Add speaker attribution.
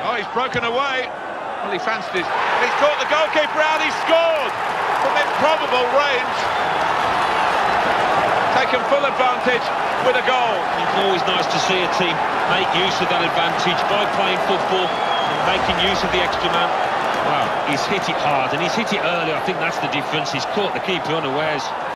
Speaker 1: Oh, he's broken away. Well, he fancied it. He's caught the goalkeeper out. He's scored from improbable range. Taken full advantage with a goal.
Speaker 2: It's always nice to see a team make use of that advantage by playing football and making use of the extra man. Wow, he's hit it hard and he's hit it early. I think that's the difference. He's caught the keeper unawares.